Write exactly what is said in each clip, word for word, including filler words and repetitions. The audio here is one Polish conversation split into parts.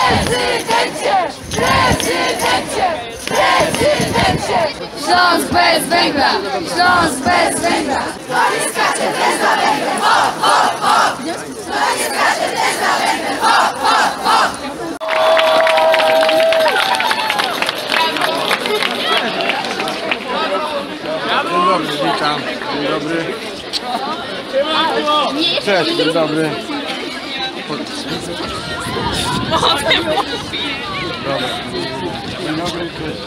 Prezydencie! Prezydencie! Prezydencie! Śląsk bez węgla! Śląsk bez węgla! To nie skacze też na węgiel! Hop, hop, hop! To nie skacze też na węgiel! Hop, hop, hop! Dzień dobry, witam. Dzień dobry. Cześć, dzień dobry. Dobra. Dzień dobry, cześć.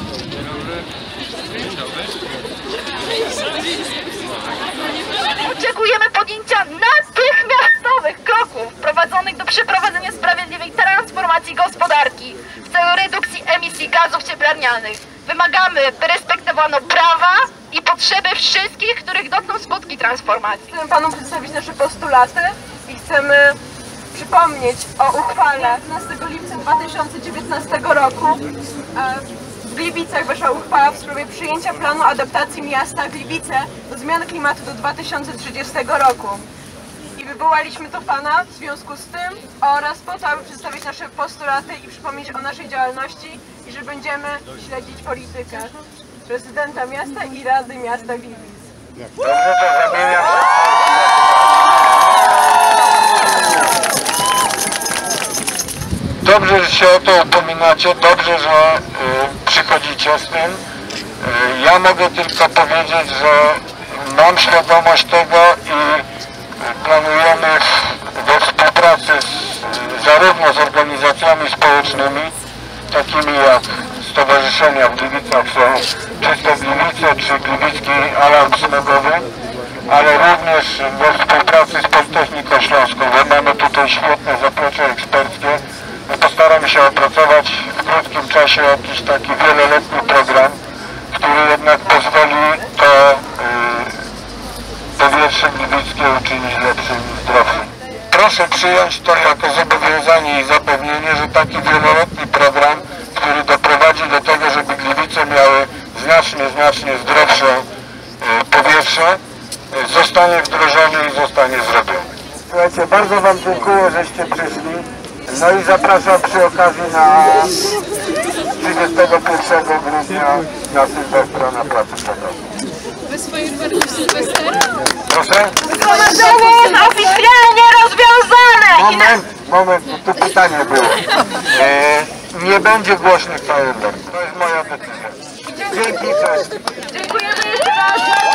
Oczekujemy podjęcia natychmiastowych kroków prowadzonych do przeprowadzenia sprawiedliwej transformacji gospodarki w celu redukcji emisji gazów cieplarnianych. Wymagamy, by respektowano prawa i potrzeby wszystkich, których dotkną skutki transformacji. Chcemy Panu przedstawić nasze postulaty i chcemy przypomnieć o uchwale piętnastego lipca dwa tysiące dziewiętnastego roku. W Gliwicach weszła uchwała w sprawie przyjęcia planu adaptacji miasta Gliwice do zmian klimatu do dwa tysiące trzydziestego roku. I wywołaliśmy to Pana w związku z tym oraz po to, aby przedstawić nasze postulaty i przypomnieć o naszej działalności i że będziemy śledzić politykę prezydenta miasta i Rady Miasta Gliwic. Dobrze to zamienia. Dobrze, że się o to upominacie, dobrze, że y, przychodzicie z tym. Y, ja mogę tylko powiedzieć, że mam świadomość tego i y, planujemy we współpracy z, zarówno z organizacjami społecznymi, takimi jak stowarzyszenia w Gliwicach są Czyste Gliwice czy Gliwicki Alarm Smogowy, ale również we współpracy z Politechniką Śląską, bo mamy tutaj świetne zaplecze eksperckie. Postaramy się opracować w krótkim czasie jakiś taki wieloletni program, który jednak pozwoli to yy, powietrze gliwickie uczynić lepszym i zdrowszym. Proszę przyjąć to jako zobowiązanie i zapewnienie, że taki wieloletni program, który doprowadzi do tego, żeby Gliwice miały znacznie, znacznie zdrowsze yy, powietrze, yy, zostanie wdrożony i zostanie zrobiony. Słuchajcie, bardzo Wam dziękuję, żeście przyszli. No i zapraszam przy okazji na trzydziestego pierwszego grudnia na Sylwestra na Placu Szlachowym. Bez fajerwerków Sylwester? Proszę? Zgromadzenie jest oficjalnie rozwiązane! Moment, moment, tu pytanie było. E, nie będzie głośnych fajerwerków. To jest moja decyzja. Dzięki, cześć. Dziękujemy jeszcze raz.